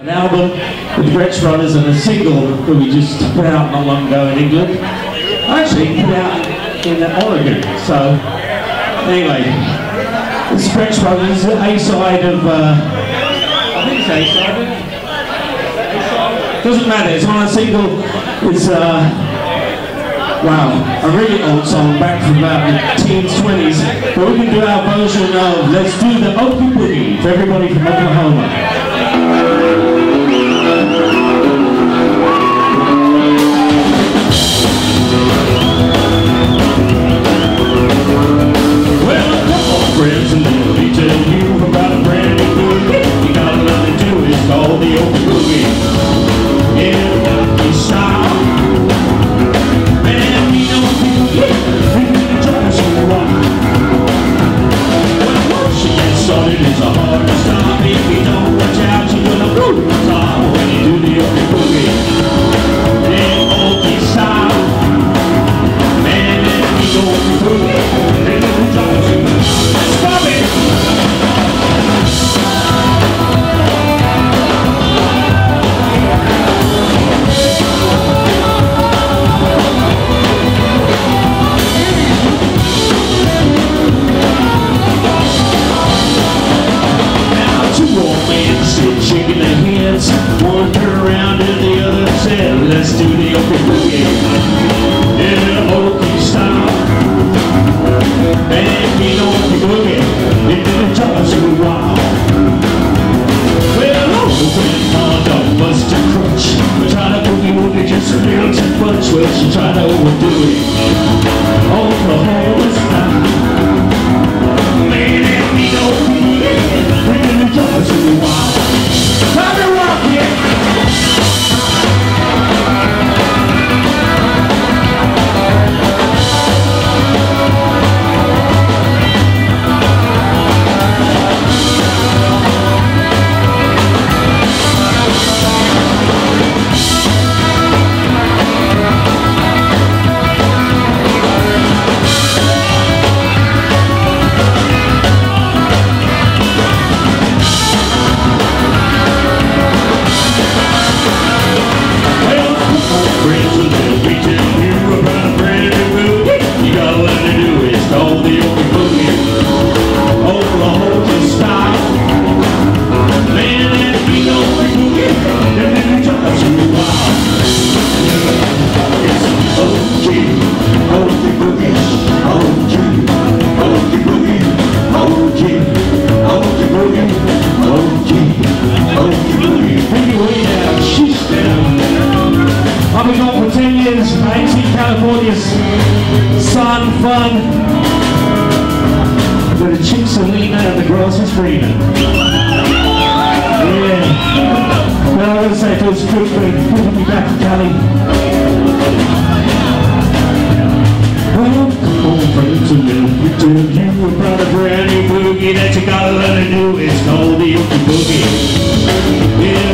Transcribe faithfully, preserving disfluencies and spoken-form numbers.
An album with the Gretsch Brothers and a single that we just put out not long ago in England. Actually put out in Oregon. So anyway, this Gretsch Brothers, A-side of uh, I think it's A-side. Doesn't matter. It's on a single. It's uh, wow, a really old song back from about the teens, twenties. But we can do our version of Let's Do the Okie Boogie for everybody from Oklahoma. Friends, and let me tell you about a brand new movie. You got nothing to do, it's called the Okie Boogie. Yeah, it's style. Man, we know people get we can try so wrong. Well, once you get started, it's a hard to stop. If you don't watch out, you're gonna blow the top when you do the Okie Boogie. Yeah, Okie style. Man, we go through it. And we try to stop it! Now two old men sit shaking their heads. One turned around and the other said, let's do the Okie Boogie in an Okie style. Man, we know Okie Boogie, it didn't take us a while. Well, old friend on dog Buster Crunch, we try to boogie woogie just a little too much. Well, she tried to overdo it. Oklahoma style. Man, we know Okie Boogie, it didn't take us a while. Time to rock it! I've been gone for ten years. I ain't seen California's sun, fun. Where the chicks are leaning and the grass is greener. Yeah. Well, I'm going to say it feels good for putting me back to Cali. Well, come on, friends, and let me tell you about a brand new boogie that you gotta learn to do. It's called the Okie Boogie. Yeah.